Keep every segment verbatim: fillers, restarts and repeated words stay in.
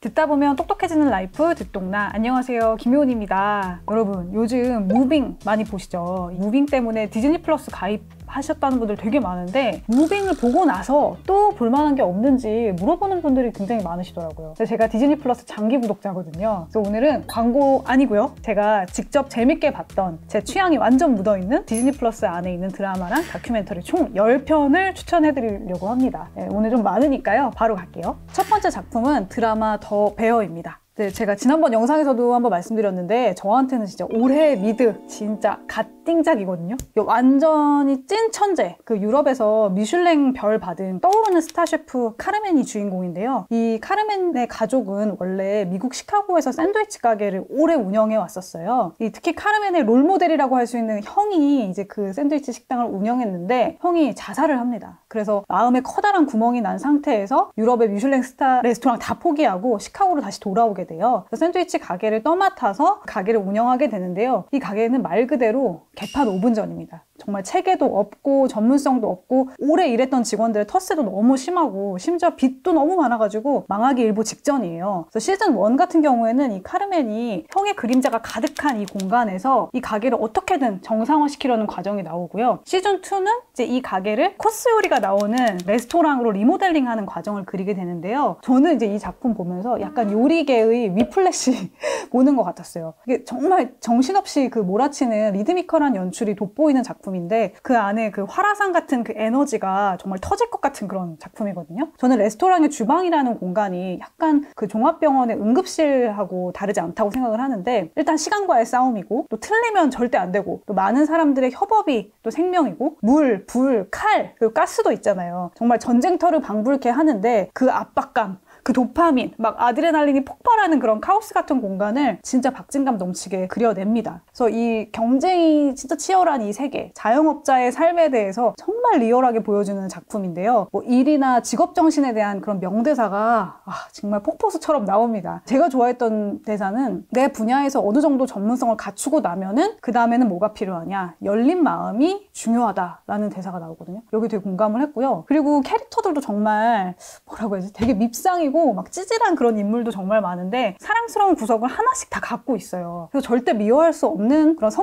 듣다 보면 똑똑해지는 라이프 듣동나. 안녕하세요, 김효은입니다. 여러분, 요즘 무빙 많이 보시죠? 무빙 때문에 디즈니 플러스 가입하셨다는 분들 되게 많은데 무빙을 보고 나서 또 볼만한 게 없는지 물어보는 분들이 굉장히 많으시더라고요. 제가 디즈니 플러스 장기 구독자거든요. 그래서 오늘은 광고 아니고요, 제가 직접 재밌게 봤던, 제 취향이 완전 묻어있는 디즈니 플러스 안에 있는 드라마랑 다큐멘터리 총 십 편을 추천해드리려고 합니다. 네, 오늘 좀 많으니까요, 바로 갈게요. 첫 번째 작품은 드라마 더 베어입니다. 네, 제가 지난번 영상에서도 한번 말씀드렸는데 저한테는 진짜 올해 미드, 진짜 갓띵작이거든요. 완전히 찐 천재, 그 유럽에서 미슐랭 별 받은 떠오르는 스타 셰프 카르멘이 주인공인데요. 이 카르멘의 가족은 원래 미국 시카고에서 샌드위치 가게를 오래 운영해 왔었어요. 이 특히 카르멘의 롤모델이라고 할 수 있는 형이 이제 그 샌드위치 식당을 운영했는데 형이 자살을 합니다. 그래서 마음에 커다란 구멍이 난 상태에서 유럽의 미슐랭 스타 레스토랑 다 포기하고 시카고로 다시 돌아오게 돼요. 샌드위치 가게를 떠맡아서 가게를 운영하게 되는데요. 이 가게는 말 그대로 개판 오 분 전입니다. 정말 체계도 없고 전문성도 없고 오래 일했던 직원들의 텃세도 너무 심하고 심지어 빚도 너무 많아가지고 망하기 일보 직전이에요. 그래서 시즌 일 같은 경우에는 이 카르멘이 형의 그림자가 가득한 이 공간에서 이 가게를 어떻게든 정상화시키려는 과정이 나오고요. 시즌 이는 이제 이 가게를 코스 요리가 나오는 레스토랑으로 리모델링하는 과정을 그리게 되는데요. 저는 이제 이 작품 보면서 약간 요리계의 위플래시 보는 것 같았어요. 이게 정말 정신없이 그 몰아치는 리드미컬한 연출이 돋보이는 작품 인데 그 안에 그 화라산 같은 그 에너지가 정말 터질 것 같은 그런 작품이거든요. 저는 레스토랑의 주방이라는 공간이 약간 그 종합병원의 응급실하고 다르지 않다고 생각을 하는데, 일단 시간과의 싸움이고 또 틀리면 절대 안 되고 또 많은 사람들의 협업이 또 생명이고 물, 불, 칼, 그리고 가스도 있잖아요. 정말 전쟁터를 방불케 하는데 그 압박감, 그 도파민, 막 아드레날린이 폭발하는 그런 카오스 같은 공간을 진짜 박진감 넘치게 그려냅니다. 그래서 이 경쟁이 진짜 치열한 이 세계, 자영업자의 삶에 대해서 정말 리얼하게 보여주는 작품인데요. 뭐 일이나 직업 정신에 대한 그런 명대사가 아, 정말 폭포수처럼 나옵니다. 제가 좋아했던 대사는 내 분야에서 어느 정도 전문성을 갖추고 나면은 그 다음에는 뭐가 필요하냐? 열린 마음이 중요하다라는 대사가 나오거든요. 여기 되게 공감을 했고요. 그리고 캐릭터들도 정말 뭐라고 해야지? 되게 밉상이고 막 찌질한 그런 인물도 정말 많은데 사랑스러운 구석을 하나씩 다 갖고 있어요. 그래서 절대 미워할 수 없는 그런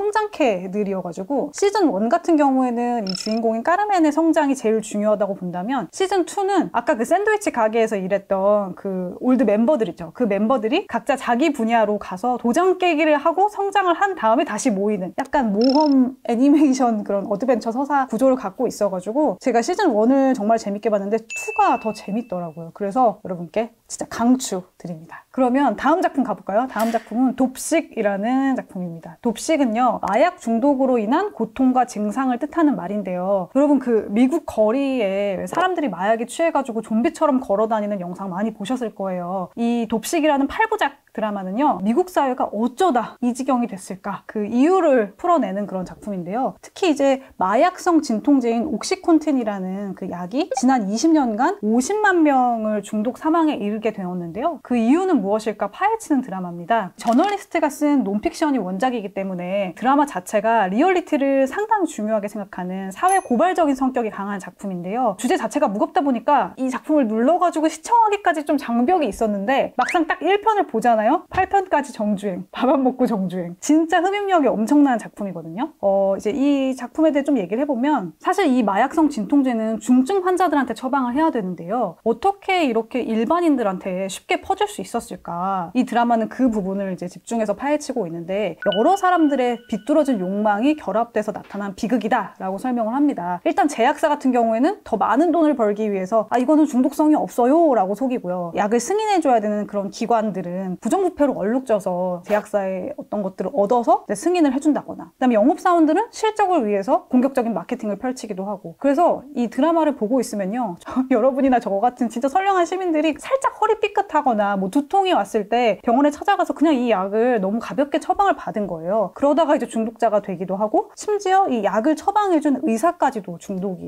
성장캐들이어가지고 시즌 일 같은 경우에는 이 주인공인 까르멘의 성장이 제일 중요하다고 본다면, 시즌 이는 아까 그 샌드위치 가게에서 일했던 그 올드 멤버들이죠. 그 멤버들이 각자 자기 분야로 가서 도장 깨기를 하고 성장을 한 다음에 다시 모이는 약간 모험 애니메이션 그런 어드벤처 서사 구조를 갖고 있어가지고 제가 시즌 일을 정말 재밌게 봤는데 이가 더 재밌더라고요. 그래서 여러분께 진짜 강추 드립니다. 그러면 다음 작품 가볼까요? 다음 작품은 돕식이라는 작품입니다. 돕식은요, 마약 중독으로 인한 고통과 증상을 뜻하는 말인데요. 여러분, 그 미국 거리에 사람들이 마약에 취해가지고 좀비처럼 걸어다니는 영상 많이 보셨을 거예요. 이 돕식이라는 팔 부작 드라마는요, 미국 사회가 어쩌다 이 지경이 됐을까, 그 이유를 풀어내는 그런 작품인데요. 특히 이제 마약성 진통제인 옥시콘틴이라는 그 약이 지난 이십 년간 오십만 명을 중독 사망에 이르게 되었는데요. 그 이유는 무엇일까 파헤치는 드라마입니다. 저널리스트가 쓴 논픽션이 원작이기 때문에 드라마 자체가 리얼리티를 상당히 중요하게 생각하는 사회 고발적인 성격이 강한 작품인데요. 주제 자체가 무겁다 보니까 이 작품을 눌러가지고 시청하기까지 좀 장벽이 있었는데 막상 딱 일 편을 보잖아요. 팔 편까지 정주행, 밥 안 먹고 정주행. 진짜 흡입력이 엄청난 작품이거든요. 어, 이제 이 작품에 대해 좀 얘기를 해보면, 사실 이 마약성 진통제는 중증 환자들한테 처방을 해야 되는데요. 어떻게 이렇게 일반인들한테 쉽게 퍼질 수 있었을까? 이 드라마는 그 부분을 이제 집중해서 파헤치고 있는데, 여러 사람들의 비뚤어진 욕망이 결합돼서 나타난 비극이다라고 설명을 합니다. 일단 제약사 같은 경우에는 더 많은 돈을 벌기 위해서 아, 이거는 중독성이 없어요 라고 속이고요. 약을 승인해줘야 되는 그런 기관들은 부정부패로 얼룩져서 제약사의 어떤 것들을 얻어서 승인을 해준다거나, 그다음에 영업사원들은 실적을 위해서 공격적인 마케팅을 펼치기도 하고. 그래서 이 드라마를 보고 있으면요, 저, 여러분이나 저 같은 진짜 선량한 시민들이 살짝 허리 삐끗하거나 뭐 두통이 왔을 때 병원에 찾아가서 그냥 이 약을 너무 가볍게 처방을 받은 거예요. 그러다가 이제 중독자가 되기도 하고, 심지어 이 약을 처방해준 의사까지도 중독이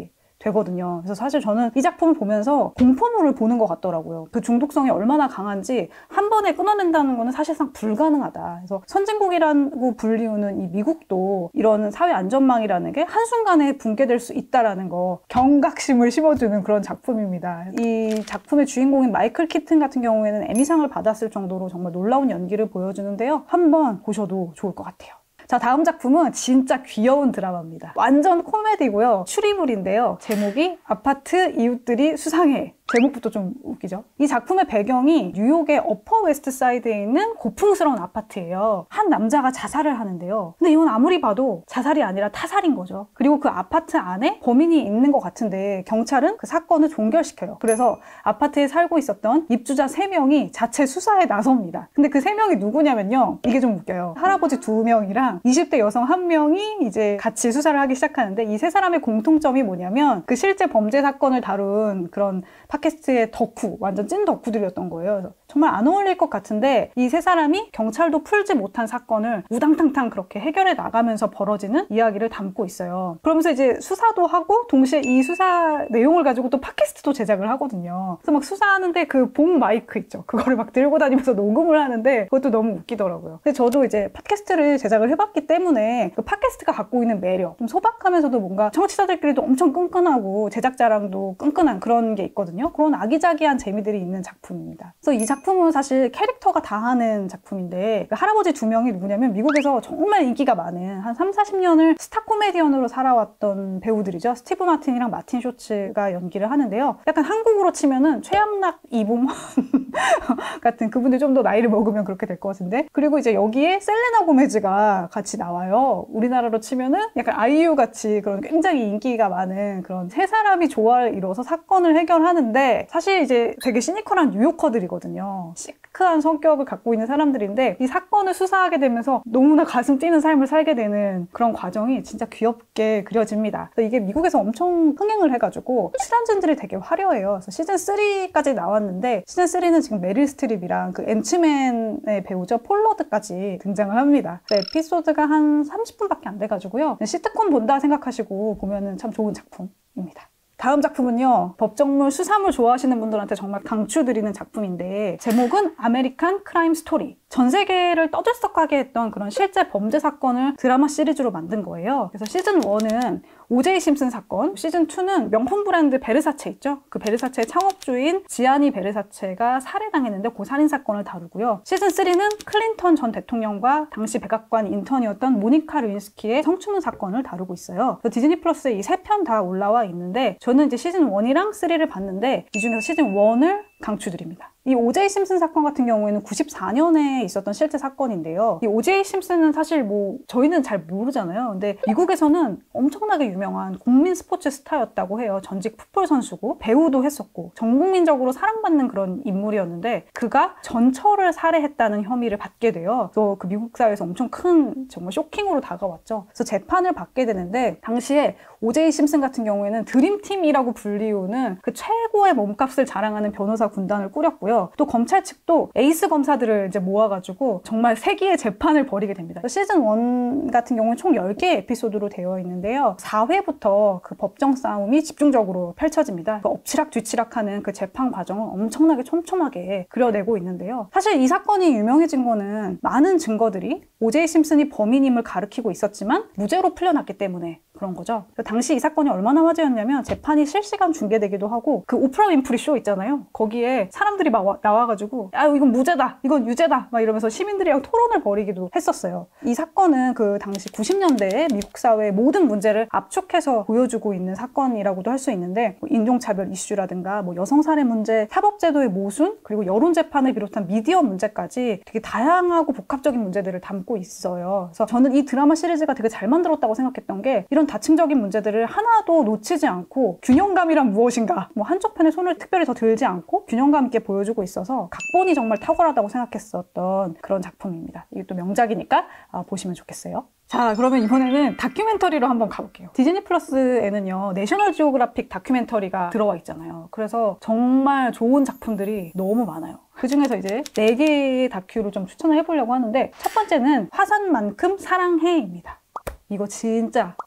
되거든요. 그래서 사실 저는 이 작품을 보면서 공포물을 보는 것 같더라고요. 그 중독성이 얼마나 강한지 한 번에 끊어낸다는 거는 사실상 불가능하다. 그래서 선진국이라고 불리우는 이 미국도 이런 사회 안전망이라는 게 한순간에 붕괴될 수 있다라는 거, 경각심을 심어주는 그런 작품입니다. 이 작품의 주인공인 마이클 키튼 같은 경우에는 에미상을 받았을 정도로 정말 놀라운 연기를 보여주는데요. 한번 보셔도 좋을 것 같아요. 자, 다음 작품은 진짜 귀여운 드라마입니다. 완전 코미디고요. 추리물인데요. 제목이 아파트 이웃들이 수상해. 제목부터 좀 웃기죠? 이 작품의 배경이 뉴욕의 어퍼 웨스트 사이드에 있는 고풍스러운 아파트예요. 한 남자가 자살을 하는데요. 근데 이건 아무리 봐도 자살이 아니라 타살인 거죠. 그리고 그 아파트 안에 범인이 있는 것 같은데 경찰은 그 사건을 종결시켜요. 그래서 아파트에 살고 있었던 입주자 세 명이 자체 수사에 나섭니다. 근데 그 세 명이 누구냐면요. 이게 좀 웃겨요. 할아버지 두 명이랑 이십 대 여성 한 명이 이제 같이 수사를 하기 시작하는데 이 세 사람의 공통점이 뭐냐면 그 실제 범죄 사건을 다룬 그런 팟캐스트의 덕후, 완전 찐 덕후들이었던 거예요. 그래서 정말 안 어울릴 것 같은데 이 세 사람이 경찰도 풀지 못한 사건을 우당탕탕 그렇게 해결해 나가면서 벌어지는 이야기를 담고 있어요. 그러면서 이제 수사도 하고 동시에 이 수사 내용을 가지고 또 팟캐스트도 제작을 하거든요. 그래서 막 수사하는데 그 봉 마이크 있죠. 그거를 막 들고 다니면서 녹음을 하는데 그것도 너무 웃기더라고요. 근데 저도 이제 팟캐스트를 제작을 해봤기 때문에 그 팟캐스트가 갖고 있는 매력, 좀 소박하면서도 뭔가 청취자들끼리도 엄청 끈끈하고 제작자랑도 끈끈한 그런 게 있거든요. 그런 아기자기한 재미들이 있는 작품입니다. 그래서 이 작품은 사실 캐릭터가 다 하는 작품인데 그 할아버지 두 명이 누구냐면 미국에서 정말 인기가 많은 한 삼, 사십 년을 스타 코미디언으로 살아왔던 배우들이죠. 스티브 마틴이랑 마틴 쇼츠가 연기를 하는데요. 약간 한국으로 치면은 최양락, 이봉원 같은, 그분들 좀 더 나이를 먹으면 그렇게 될 것 같은데, 그리고 이제 여기에 셀레나 고메즈가 같이 나와요. 우리나라로 치면은 약간 아이유 같이 그런 굉장히 인기가 많은 그런 세 사람이 조화를 이뤄서 사건을 해결하는데 사실 이제 되게 시니컬한 뉴요커들이거든요. 시크한 성격을 갖고 있는 사람들인데 이 사건을 수사하게 되면서 너무나 가슴 뛰는 삶을 살게 되는 그런 과정이 진짜 귀엽게 그려집니다. 이게 미국에서 엄청 흥행을 해가지고 출연진들이 되게 화려해요. 그래서 시즌 쓰리까지 나왔는데 시즌 쓰리는 지금 메릴 스트립이랑 그 앤츠맨의 배우죠, 폴 러드까지 등장을 합니다. 에피소드가 한 삼십 분밖에 안 돼가지고요. 시트콤 본다 생각하시고 보면은 참 좋은 작품입니다. 다음 작품은요, 법정물, 수사물 좋아하시는 분들한테 정말 강추드리는 작품인데 제목은 아메리칸 크라임 스토리. 전 세계를 떠들썩하게 했던 그런 실제 범죄 사건을 드라마 시리즈로 만든 거예요. 그래서 시즌 원은 오제이 심슨 사건, 시즌 투는 명품 브랜드 베르사체 있죠? 그 베르사체의 창업주인 지아니 베르사체가 살해당했는데 그 살인사건을 다루고요. 시즌 쓰리는 클린턴 전 대통령과 당시 백악관 인턴이었던 모니카 르윈스키의 성추문 사건을 다루고 있어요. 디즈니 플러스에 이 세 편 다 올라와 있는데 저는 이제 시즌 원이랑 쓰리를 봤는데 이 중에서 시즌 원을 강추드립니다. 이 오제이 심슨 사건 같은 경우에는 구십사 년에 있었던 실제 사건인데요. 이 오제이 심슨은 사실 뭐 저희는 잘 모르잖아요. 근데 미국에서는 엄청나게 유명한 국민 스포츠 스타였다고 해요. 전직 풋볼 선수고 배우도 했었고 전 국민적으로 사랑받는 그런 인물이었는데 그가 전처를 살해했다는 혐의를 받게 돼요. 그래서 그 미국 사회에서 엄청 큰 정말 쇼킹으로 다가왔죠. 그래서 재판을 받게 되는데 당시에 오제이 심슨 같은 경우에는 드림팀이라고 불리우는 그 최고의 몸값을 자랑하는 변호사 군단을 꾸렸고요. 또 검찰 측도 에이스 검사들을 이제 모아가지고 정말 세기의 재판을 벌이게 됩니다. 시즌 원 같은 경우는 총 열 개의 에피소드로 되어 있는데요. 사 회부터 그 법정 싸움이 집중적으로 펼쳐집니다. 그 엎치락 뒤치락하는 그 재판 과정을 엄청나게 촘촘하게 그려내고 있는데요. 사실 이 사건이 유명해진 거는 많은 증거들이 오제이 심슨이 범인임을 가리키고 있었지만 무죄로 풀려났기 때문에 그런 거죠. 당시 이 사건이 얼마나 화제였냐면 재판이 실시간 중계되기도 하고 그 오프라 윈프리 쇼 있잖아요. 거기에 사람들이 막 와, 나와가지고 아 이건 무죄다, 이건 유죄다 막 이러면서 시민들이랑 토론을 벌이기도 했었어요. 이 사건은 그 당시 구십 년대에 미국 사회의 모든 문제를 압축해서 보여주고 있는 사건이라고도 할 수 있는데 뭐 인종차별 이슈라든가 뭐 여성살해 문제, 사법제도의 모순, 그리고 여론재판을 비롯한 미디어 문제까지 되게 다양하고 복합적인 문제들을 담고 있어요. 그래서 저는 이 드라마 시리즈가 되게 잘 만들었다고 생각했던 게 이런 다층적인 문제들을 하나도 놓치지 않고 균형감이란 무엇인가, 뭐 한쪽 편에 손을 특별히 더 들지 않고 균형감 있게 보여주고 있어서 각본이 정말 탁월하다고 생각했었던 그런 작품입니다. 이게 또 명작이니까 아, 보시면 좋겠어요. 자, 그러면 이번에는 다큐멘터리로 한번 가볼게요. 디즈니 플러스에는요, 내셔널 지오그래픽 다큐멘터리가 들어와 있잖아요. 그래서 정말 좋은 작품들이 너무 많아요. 그 중에서 이제 네 개의 다큐를 좀 추천을 해보려고 하는데 첫 번째는 화산만큼 사랑해입니다. 이거 진짜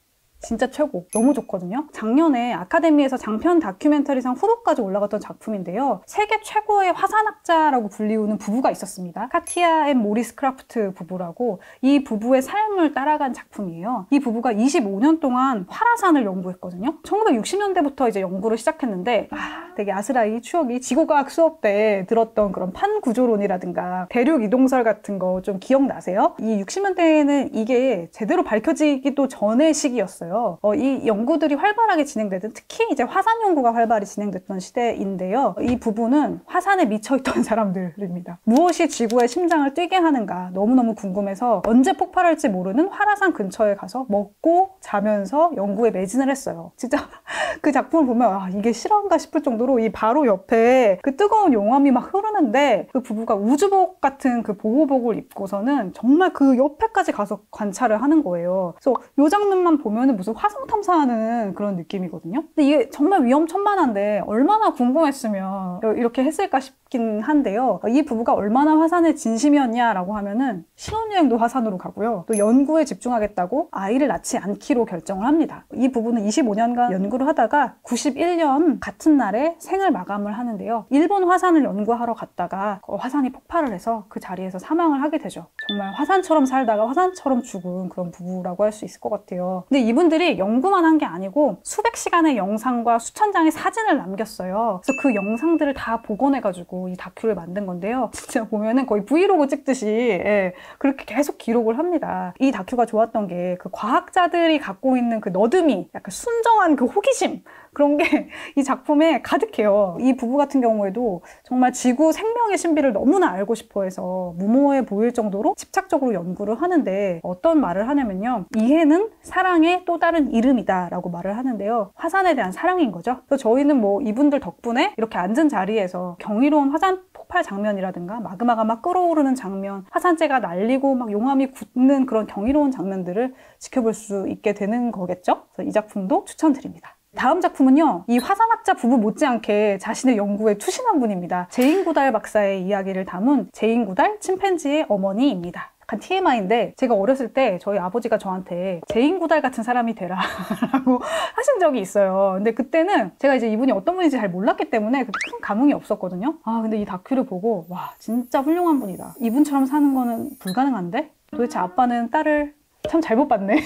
진짜 최고. 너무 좋거든요. 작년에 아카데미에서 장편 다큐멘터리상 후보까지 올라갔던 작품인데요. 세계 최고의 화산학자라고 불리우는 부부가 있었습니다. 카티아 앤 모리스 크라프트 부부라고. 이 부부의 삶을 따라간 작품이에요. 이 부부가 이십오 년 동안 활화산을 연구했거든요. 천구백육십 년대부터 이제 연구를 시작했는데 아, 되게 아스라이 추억이 지구과학 수업 때 들었던 그런 판구조론이라든가 대륙 이동설 같은 거 좀 기억나세요? 이 육십 년대에는 이게 제대로 밝혀지기도 전의 시기였어요. 어, 이 연구들이 활발하게 진행되던, 특히 이제 화산 연구가 활발히 진행됐던 시대인데요. 이 부부는 화산에 미쳐있던 사람들입니다. 무엇이 지구의 심장을 뛰게 하는가 너무너무 궁금해서 언제 폭발할지 모르는 활화산 근처에 가서 먹고 자면서 연구에 매진을 했어요. 진짜 그 작품을 보면 아, 이게 실화인가 싶을 정도로 이 바로 옆에 그 뜨거운 용암이 막 흐르는데 그 부부가 우주복 같은 그 보호복을 입고서는 정말 그 옆에까지 가서 관찰을 하는 거예요. 그래서 이 장면만 보면은 무슨 화성 탐사하는 그런 느낌이거든요. 근데 이게 정말 위험천만한데 얼마나 궁금했으면 이렇게 했을까 싶긴 한데요. 이 부부가 얼마나 화산에 진심이었냐라고 하면은 신혼여행도 화산으로 가고요. 또 연구에 집중하겠다고 아이를 낳지 않기로 결정을 합니다. 이 부부는 이십오 년간 연구를 하다가 구십일 년 같은 날에 생을 마감을 하는데요. 일본 화산을 연구하러 갔다가 화산이 폭발을 해서 그 자리에서 사망을 하게 되죠. 정말 화산처럼 살다가 화산처럼 죽은 그런 부부라고 할 수 있을 것 같아요. 근데 이분들이 연구만 한 게 아니고 수백 시간의 영상과 수천 장의 사진을 남겼어요. 그래서 그 영상들을 다 복원해가지고 이 다큐를 만든 건데요. 진짜 보면은 거의 브이로그 찍듯이 예, 그렇게 계속 기록을 합니다. 이 다큐가 좋았던 게 그 과학자들이 갖고 있는 그 너드미, 약간 순정한 그 호기심, 그런 게 이 작품에 가득해요. 이 부부 같은 경우에도 정말 지구 생명의 신비를 너무나 알고 싶어 해서 무모해 보일 정도로 집착적으로 연구를 하는데 어떤 말을 하냐면요. 이해는 사랑의 또 다른 이름이다 라고 말을 하는데요. 화산에 대한 사랑인 거죠. 그래서 저희는 뭐 이분들 덕분에 이렇게 앉은 자리에서 경이로운 화산 폭발 장면이라든가 마그마가 막 끓어오르는 장면, 화산재가 날리고 막 용암이 굳는 그런 경이로운 장면들을 지켜볼 수 있게 되는 거겠죠. 그래서 이 작품도 추천드립니다. 다음 작품은요. 이 화산학자 부부 못지않게 자신의 연구에 투신한 분입니다. 제인 구달 박사의 이야기를 담은 제인 구달 침팬지의 어머니입니다. 약간 티엠아이인데 제가 어렸을 때 저희 아버지가 저한테 제인 구달 같은 사람이 되라 라고 하신 적이 있어요. 근데 그때는 제가 이제 이분이 어떤 분인지 잘 몰랐기 때문에 큰 감흥이 없었거든요. 아 근데 이 다큐를 보고 와 진짜 훌륭한 분이다. 이분처럼 사는 거는 불가능한데? 도대체 아빠는 딸을 참 잘못 봤네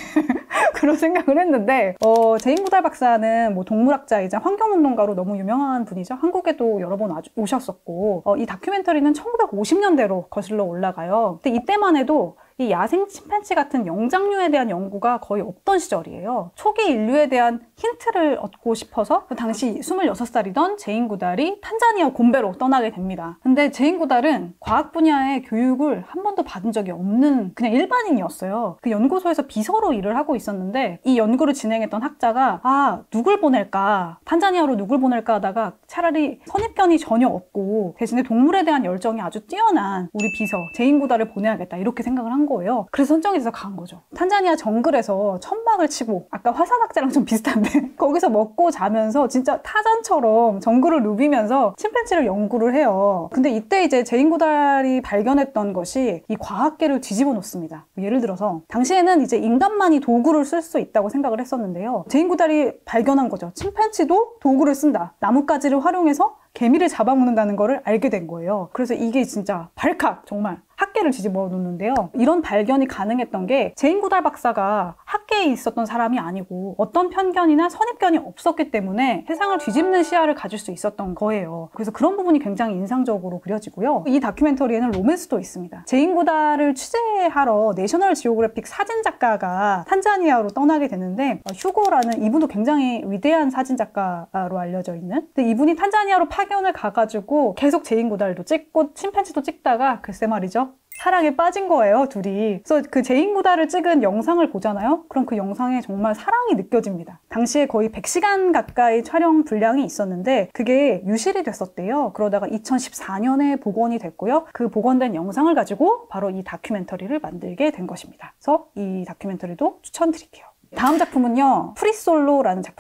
그런 생각을 했는데 어, 제인 구달 박사는 뭐 동물학자이자 환경운동가로 너무 유명한 분이죠. 한국에도 여러 번 오셨었고 어, 이 다큐멘터리는 천구백오십 년대로 거슬러 올라가요. 근데 이때만 해도 이 야생 침팬지 같은 영장류에 대한 연구가 거의 없던 시절이에요. 초기 인류에 대한 힌트를 얻고 싶어서 그 당시 스물여섯 살이던 제인 구달이 탄자니아 곰베로 떠나게 됩니다. 근데 제인 구달은 과학 분야의 교육을 한 번도 받은 적이 없는 그냥 일반인이었어요. 그 연구소에서 비서로 일을 하고 있었는데 이 연구를 진행했던 학자가 아 누굴 보낼까 탄자니아로 누굴 보낼까 하다가 차라리 선입견이 전혀 없고 대신에 동물에 대한 열정이 아주 뛰어난 우리 비서 제인 구달을 보내야겠다 이렇게 생각을 한 거예요. 그래서 선정이 돼서 간 거죠. 탄자니아 정글에서 천막을 치고 아까 화산학자랑 좀 비슷한데 거기서 먹고 자면서 진짜 타잔처럼 정글을 누비면서 침팬지를 연구를 해요. 근데 이때 이제 제인 구달이 발견했던 것이 이 과학계를 뒤집어 놓습니다. 예를 들어서 당시에는 이제 인간만이 도구를 쓸 수 있다고 생각을 했었는데요. 제인 구달이 발견한 거죠. 침팬지도 도구를 쓴다. 나뭇가지를 활용해서 개미를 잡아먹는다는 거를 알게 된 거예요. 그래서 이게 진짜 발칵 정말 학계를 뒤집어 놓는데요. 이런 발견이 가능했던 게 제인 구달 박사가 학계에 있었던 사람이 아니고 어떤 편견이나 선입견이 없었기 때문에 세상을 뒤집는 시야를 가질 수 있었던 거예요. 그래서 그런 부분이 굉장히 인상적으로 그려지고요. 이 다큐멘터리에는 로맨스도 있습니다. 제인 구달을 취재하러 내셔널 지오그래픽 사진작가가 탄자니아로 떠나게 되는데 휴고라는 이분도 굉장히 위대한 사진작가로 알려져 있는 근데 이분이 탄자니아로 파견을 가가지고 계속 제인 구달도 찍고 침팬지도 찍다가 글쎄 말이죠. 사랑에 빠진 거예요, 둘이. 그래서 그 제인 구달을 찍은 영상을 보잖아요? 그럼 그 영상에 정말 사랑이 느껴집니다. 당시에 거의 백 시간 가까이 촬영 분량이 있었는데 그게 유실이 됐었대요. 그러다가 이천십사 년에 복원이 됐고요. 그 복원된 영상을 가지고 바로 이 다큐멘터리를 만들게 된 것입니다. 그래서 이 다큐멘터리도 추천드릴게요. 다음 작품은요. 프리솔로라는 작품입니다.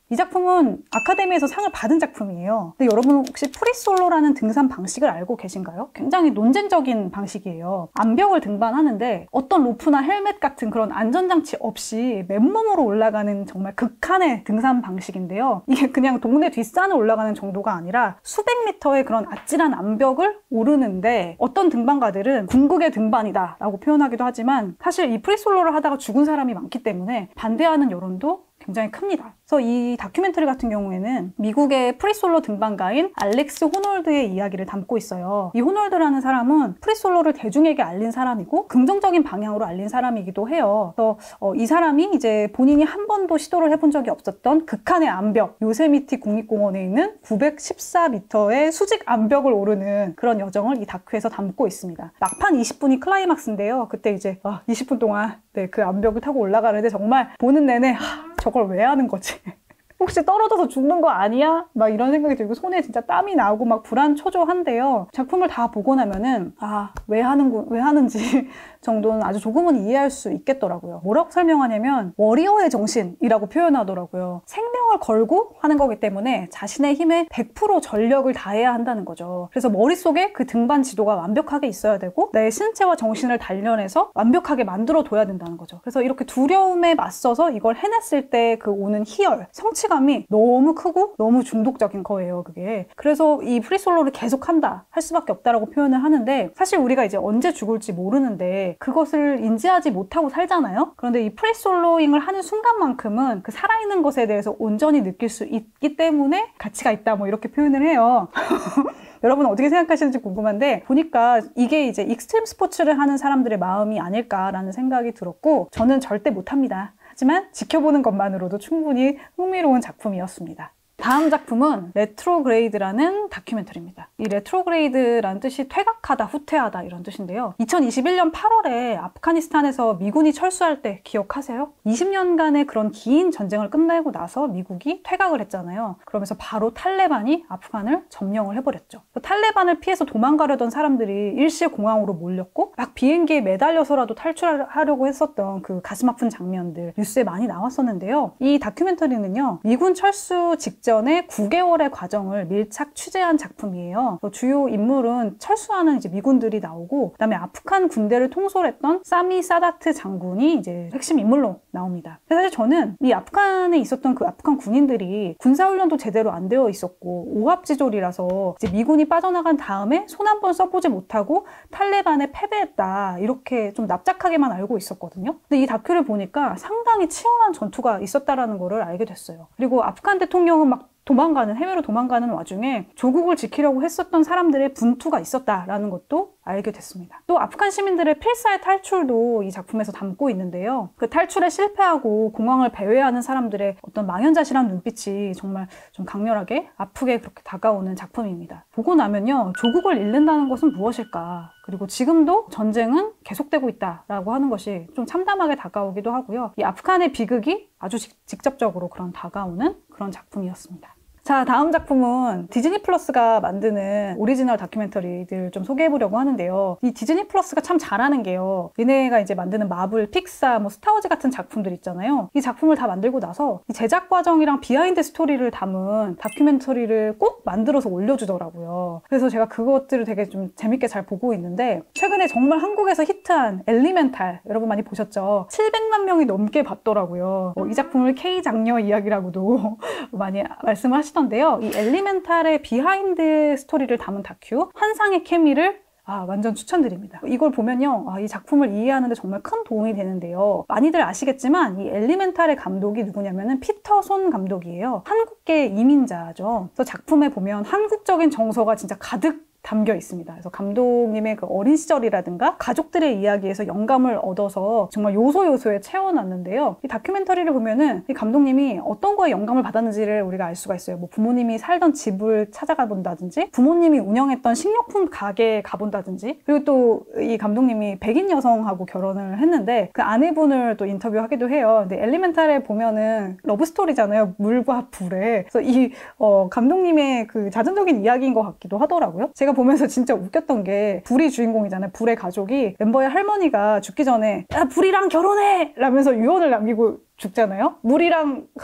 이 작품은 아카데미에서 상을 받은 작품이에요. 근데 여러분 혹시 프리솔로라는 등산 방식을 알고 계신가요? 굉장히 논쟁적인 방식이에요. 암벽을 등반하는데 어떤 로프나 헬멧 같은 그런 안전장치 없이 맨몸으로 올라가는 정말 극한의 등산 방식인데요. 이게 그냥 동네 뒷산을 올라가는 정도가 아니라 수백 미터의 그런 아찔한 암벽을 오르는데 어떤 등반가들은 궁극의 등반이다 라고 표현하기도 하지만 사실 이 프리솔로를 하다가 죽은 사람이 많기 때문에 반대하는 여론도 굉장히 큽니다. 그래서 이 다큐멘터리 같은 경우에는 미국의 프리솔로 등반가인 알렉스 호놀드의 이야기를 담고 있어요. 이 호놀드라는 사람은 프리솔로를 대중에게 알린 사람이고 긍정적인 방향으로 알린 사람이기도 해요. 그래서 어, 이 사람이 이제 본인이 한 번도 시도를 해본 적이 없었던 극한의 암벽, 요세미티 국립공원에 있는 구백십사 미터의 수직 암벽을 오르는 그런 여정을 이 다큐에서 담고 있습니다. 막판 이십 분이 클라이막스인데요. 그때 이제 아, 이십 분 동안 네, 그 암벽을 타고 올라가는데 정말 보는 내내 하, 저걸 왜 하는 거지? 혹시 떨어져서 죽는 거 아니야? 막 이런 생각이 들고 손에 진짜 땀이 나고 막 불안초조한데요. 작품을 다 보고 나면은 아, 왜 하는, 왜 하는지 정도는 아주 조금은 이해할 수 있겠더라고요. 뭐라고 설명하냐면 워리어의 정신이라고 표현하더라고요. 생명을 걸고 하는 거기 때문에 자신의 힘에 백 퍼센트 전력을 다해야 한다는 거죠. 그래서 머릿속에 그 등반 지도가 완벽하게 있어야 되고 내 신체와 정신을 단련해서 완벽하게 만들어 둬야 된다는 거죠. 그래서 이렇게 두려움에 맞서서 이걸 해냈을 때 그 오는 희열, 성취감이 너무 크고 너무 중독적인 거예요, 그게. 그래서 이 프리솔로를 계속한다 할 수밖에 없다라고 표현을 하는데 사실 우리가 이제 언제 죽을지 모르는데 그것을 인지하지 못하고 살잖아요. 그런데 이 프리솔로잉을 하는 순간만큼은 그 살아있는 것에 대해서 온전히 느낄 수 있기 때문에 가치가 있다 뭐 이렇게 표현을 해요. 여러분 어떻게 생각하시는지 궁금한데 보니까 이게 이제 익스트림 스포츠를 하는 사람들의 마음이 아닐까라는 생각이 들었고 저는 절대 못합니다. 하지만 지켜보는 것만으로도 충분히 흥미로운 작품이었습니다. 다음 작품은 레트로그레이드라는 다큐멘터리입니다. 이 레트로그레이드라는 뜻이 퇴각하다, 후퇴하다 이런 뜻인데요. 이천이십일 년 팔월에 아프가니스탄에서 미군이 철수할 때 기억하세요? 이십 년간의 그런 긴 전쟁을 끝내고 나서 미국이 퇴각을 했잖아요. 그러면서 바로 탈레반이 아프간을 점령을 해버렸죠. 탈레반을 피해서 도망가려던 사람들이 일시에 공항으로 몰렸고 막 비행기에 매달려서라도 탈출하려고 했었던 그 가슴 아픈 장면들 뉴스에 많이 나왔었는데요. 이 다큐멘터리는요. 미군 철수 직전 전에 구 개월의 과정을 밀착 취재한 작품이에요. 주요 인물은 철수하는 이제 미군들이 나오고 그다음에 아프간 군대를 통솔했던 사미 사다트 장군이 이제 핵심 인물로 나옵니다. 사실 저는 이 아프간에 있었던 그 아프간 군인들이 군사훈련도 제대로 안 되어 있었고 오합지졸이라서 이제 미군이 빠져나간 다음에 손 한 번 써보지 못하고 탈레반에 패배했다 이렇게 좀 납작하게만 알고 있었거든요. 근데 이 다큐를 보니까 상당히 치열한 전투가 있었다라는 거를 알게 됐어요. 그리고 아프간 대통령은 막 도망가는, 해외로 도망가는 와중에 조국을 지키려고 했었던 사람들의 분투가 있었다라는 것도 알게 됐습니다. 또 아프간 시민들의 필사의 탈출도 이 작품에서 담고 있는데요. 그 탈출에 실패하고 공항을 배회하는 사람들의 어떤 망연자실한 눈빛이 정말 좀 강렬하게 아프게 그렇게 다가오는 작품입니다. 보고 나면요. 조국을 잃는다는 것은 무엇일까? 그리고 지금도 전쟁은 계속되고 있다라고 하는 것이 좀 참담하게 다가오기도 하고요. 이 아프간의 비극이 아주 직, 직접적으로 그런 다가오는 그런 작품이었습니다. 자, 다음 작품은 디즈니 플러스가 만드는 오리지널 다큐멘터리들 좀 소개해보려고 하는데요. 이 디즈니 플러스가 참 잘하는 게요. 얘네가 이제 만드는 마블, 픽사, 뭐 스타워즈 같은 작품들 있잖아요. 이 작품을 다 만들고 나서 이 제작 과정이랑 비하인드 스토리를 담은 다큐멘터리를 꼭 만들어서 올려주더라고요. 그래서 제가 그것들을 되게 좀 재밌게 잘 보고 있는데 최근에 정말 한국에서 히트한 엘리멘탈 여러분 많이 보셨죠? 칠백만 명이 넘게 봤더라고요. 어, 이 작품을 K장녀 이야기라고도 많이 말씀을 하시더라고요. 데요. 이 엘리멘탈의 비하인드 스토리를 담은 다큐 환상의 케미를 아, 완전 추천드립니다. 이걸 보면요. 아, 이 작품을 이해하는 데 정말 큰 도움이 되는데요. 많이들 아시겠지만 이 엘리멘탈의 감독이 누구냐면은 피터 손 감독이에요. 한국계 이민자죠. 그래서 작품에 보면 한국적인 정서가 진짜 가득 담겨 있습니다. 그래서 감독님의 그 어린 시절이라든가 가족들의 이야기에서 영감을 얻어서 정말 요소 요소에 채워놨는데요. 이 다큐멘터리를 보면은 이 감독님이 어떤 거에 영감을 받았는지를 우리가 알 수가 있어요. 뭐 부모님이 살던 집을 찾아가 본다든지 부모님이 운영했던 식료품 가게에 가본다든지 그리고 또 이 감독님이 백인 여성하고 결혼을 했는데 그 아내분을 또 인터뷰하기도 해요. 근데 엘리멘탈에 보면은 러브스토리잖아요. 물과 불에. 그래서 이 어, 감독님의 그 자전적인 이야기인 것 같기도 하더라고요. 제가 보면서 진짜 웃겼던 게 불이 주인공이잖아요. 불의 가족이 멤버의 할머니가 죽기 전에 야 불이랑 결혼해! 라면서 유언을 남기고 죽잖아요. 물이랑 흙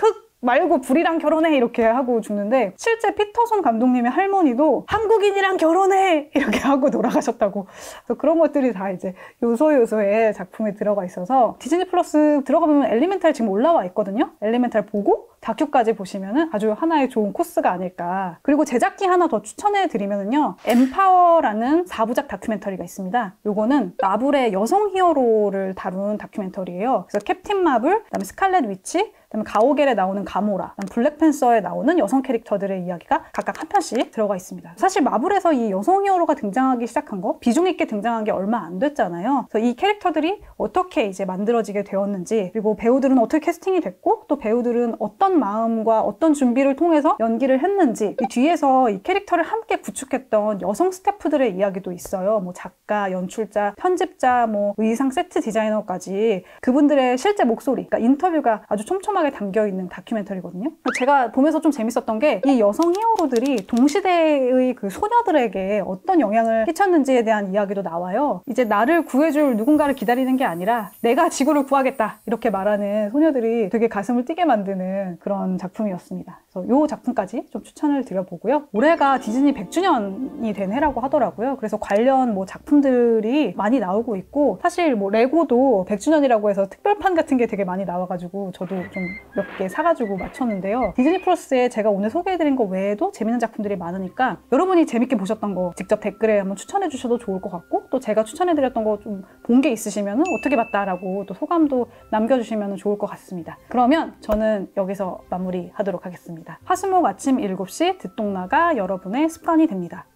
말고 불이랑 결혼해 이렇게 하고 죽는데 실제 피터son 감독님의 할머니도 한국인이랑 결혼해 이렇게 하고 돌아가셨다고. 그래서 그런 것들이 다 이제 요소 요소에 작품에 들어가 있어서 디즈니 플러스 들어가 보면 엘리멘탈 지금 올라와 있거든요. 엘리멘탈 보고 다큐까지 보시면은 아주 하나의 좋은 코스가 아닐까. 그리고 제작기 하나 더 추천해 드리면은요, 엠파워라는 사 부작 다큐멘터리가 있습니다. 요거는 마블의 여성 히어로를 다룬 다큐멘터리예요. 그래서 캡틴 마블, 그다음에 스칼렛 위치, 그다음에 가오갤에 나오는 가모라, 블랙팬서에 나오는 여성 캐릭터들의 이야기가 각각 한 편씩 들어가 있습니다. 사실 마블에서 이 여성 히어로가 등장하기 시작한 거, 비중 있게 등장한 게 얼마 안 됐잖아요. 그래서 이 캐릭터들이 어떻게 이제 만들어지게 되었는지, 그리고 배우들은 어떻게 캐스팅이 됐고, 또 배우들은 어떤 마음과 어떤 준비를 통해서 연기를 했는지, 이 뒤에서 이 캐릭터를 함께 구축했던 여성 스태프들의 이야기도 있어요. 뭐 작가, 연출자, 편집자, 뭐 의상 세트 디자이너까지 그분들의 실제 목소리, 그러니까 인터뷰가 아주 촘촘하게 담겨있는 다큐멘터리거든요. 제가 보면서 좀 재밌었던 게 이 여성 히어로들이 동시대의 그 소녀들에게 어떤 영향을 끼쳤는지에 대한 이야기도 나와요. 이제 나를 구해줄 누군가를 기다리는 게 아니라 내가 지구를 구하겠다 이렇게 말하는 소녀들이 되게 가슴을 뛰게 만드는 그런 작품이었습니다. 그래서 이 작품까지 좀 추천을 드려보고요. 올해가 디즈니 백 주년이 된 해라고 하더라고요. 그래서 관련 뭐 작품들이 많이 나오고 있고, 사실 뭐 레고도 백 주년이라고 해서 특별판 같은 게 되게 많이 나와가지고 저도 좀 몇 개 사가지고 맞췄는데요. 디즈니 플러스에 제가 오늘 소개해드린 거 외에도 재밌는 작품들이 많으니까 여러분이 재밌게 보셨던 거 직접 댓글에 한번 추천해 주셔도 좋을 것 같고, 또 제가 추천해드렸던 거 좀 본 게 있으시면 어떻게 봤다라고 또 소감도 남겨주시면 좋을 것 같습니다. 그러면 저는 여기서 마무리하도록 하겠습니다. 화수목 아침 일곱 시 듣동나가 여러분의 습관이 됩니다.